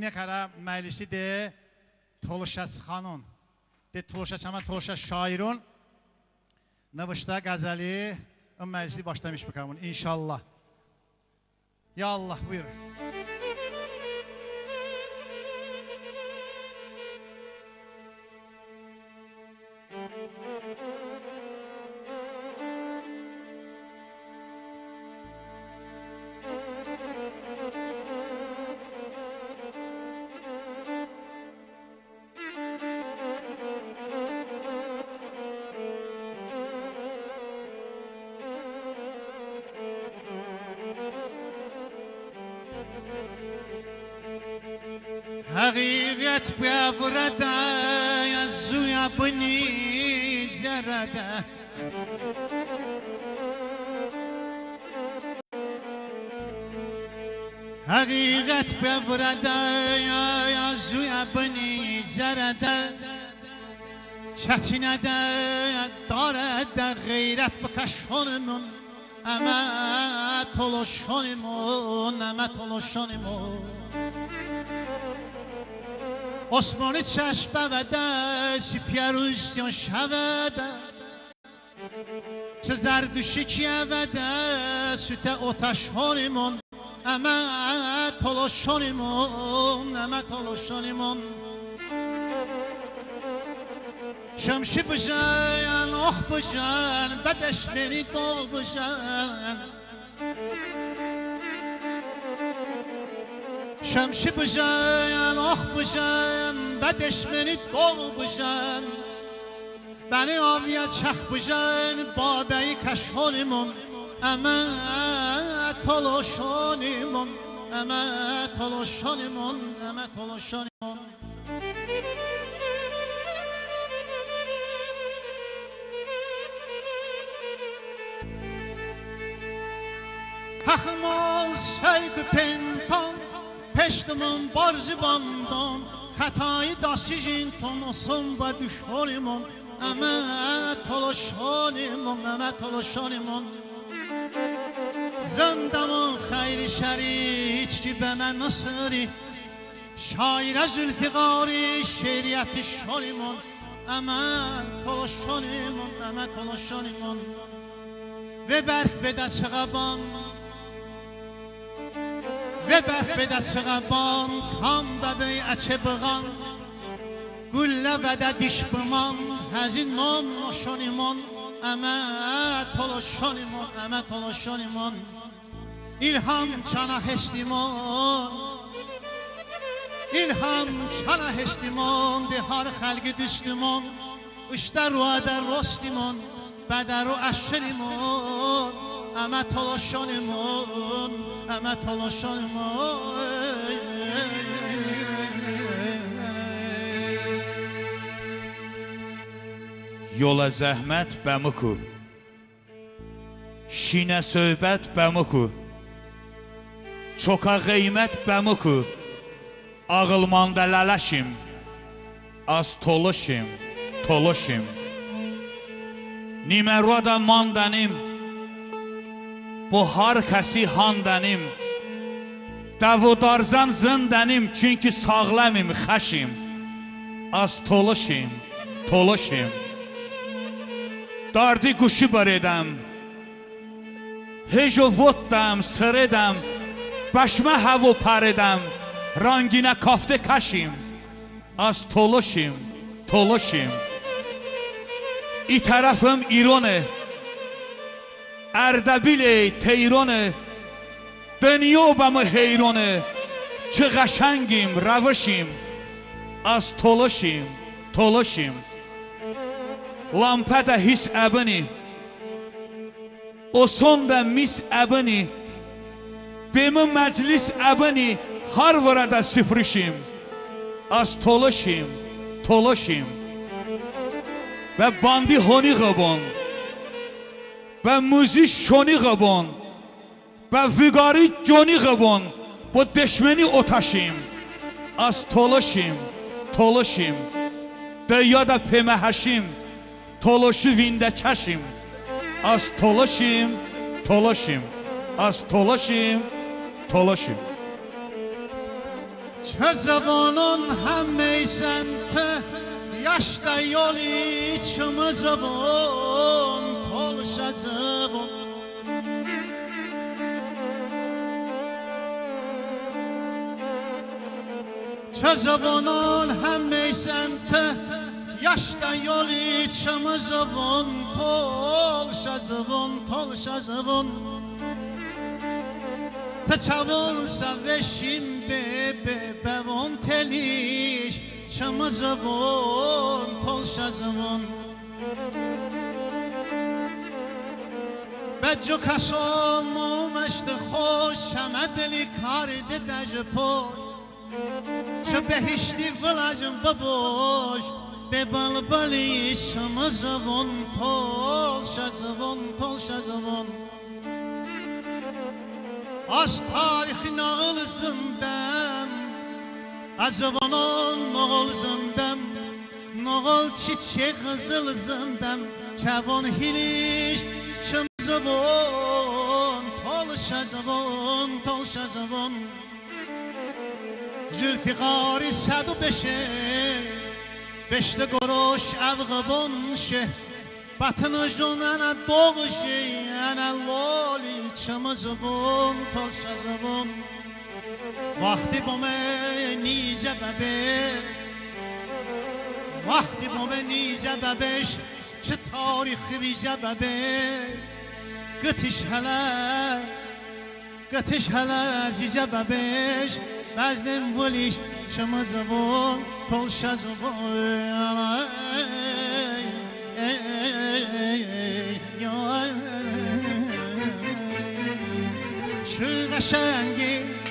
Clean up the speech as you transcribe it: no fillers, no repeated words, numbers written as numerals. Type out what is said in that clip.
اینه کارا مجلسی ده تولشاس خانون ده تولشاس ama تولشاس şairun نوشته غزلی اون مجلسی başlamış بکنم inşallah. Ya Allah buyur. حقیقت بیاورده از زویا بنی زرده حقیقت بیاورده از زویا بنی زرده چکنده دارده غیرت بکشانمون اما تلاشانمون اما تلاشانمون osmanı çeşmevede sipyarusyon şevede çizer düşü kiyevede süte otaşhanimon emet tolaşhanimon emet tolaşhanimon şemşi bıjan ah bıjan bedeşmeni dol bıjan شمشی بجن آخ بجن بدشمنی داغ بجن بنی آویت چخ بجن بابی کشانیمون اما تلاشانیمون اما تلاشانیمون اما تلاشانیمون حخمال سیک پنتان پشتمون بارزی باندم خطای داستیجین تونسم و دشمنیمون اما تلاشانیمون اما تلاشانیمون زندمون خیر شری هیچ کی به من نصری شاعر زلفقاری شریعت شانیمون اما تلاشانیمون اما تلاشانیمون و برف به دست غبان و برف به دست غبان کام و بیعچه بغان گله و دیش بمان هزین من نشانیمون اما تلاشانیمون اما تلاشانیمون ilham çana hestimon ilham çana hestimon dehar xalqi düştümon ışta ruada rostimon بدرو اشتریمون اما تلاشانیمون اما تلاشانیمون yola zəhmət bəmuku şinə söhbət bəmuku çoka qeymət bəmuku ağılmanda lələşim az toluşim toluşim Nimervada mandanim bu har kəsi handanim Davudarzan zindanim çünki sağlamim xəşim az toluşim toluşim Dardi quşu baredəm Hejo voddam sırdam Başma havu paredəm Ranginə kafte kaşim az toluşim toluşim İ tərəfim İrone Ərdəbili Teyrone Dünyobamı heyrone Çı qəşəngim ravışim Az toluşim toluşim Lampada his əbini O sonda mis əbini Bemin məclis əbini Har vurada süpürüşim Az toluşim toluşim و باندی هونی غبان و موزی شونی غبان و ویگاری جونی غبان با دشمنی اتشیم از تلاشیم تلاشیم به یاد پیمه هشیم تلاشی وینده چشیم از تلاشیم تلاشیم از تلاشیم تلاشیم چه زبانون همه سنت yaşda yol içimi zıbın tolşa zıbın çe zıbının hemme sente yaşda yol içimi zıbın tolşa zıbın te çavun saveşim bebe bevon teliş شما زبون تلش زبون بجو کشان مومشت خوش همه دلی کاری دج پو چه بهشتی ولاجم ببوش به بلبلی شما زبون تلش زبون از تاریخ نقل زندم از زبانان نقل زندم نقل çiçek kızıl zindem çavon hiliş şım زبون تلش زبون زلفقاری 105 beşte goroş avgabon شه batını jonana doğuşi ana loli çım زبون تلش زبون وقتی بومه نیزه ببش چه تاریخ ریزه ببه گتش هلا زیزه ببش بزنم ولیش شما زبون تلش زبون چه قشنگی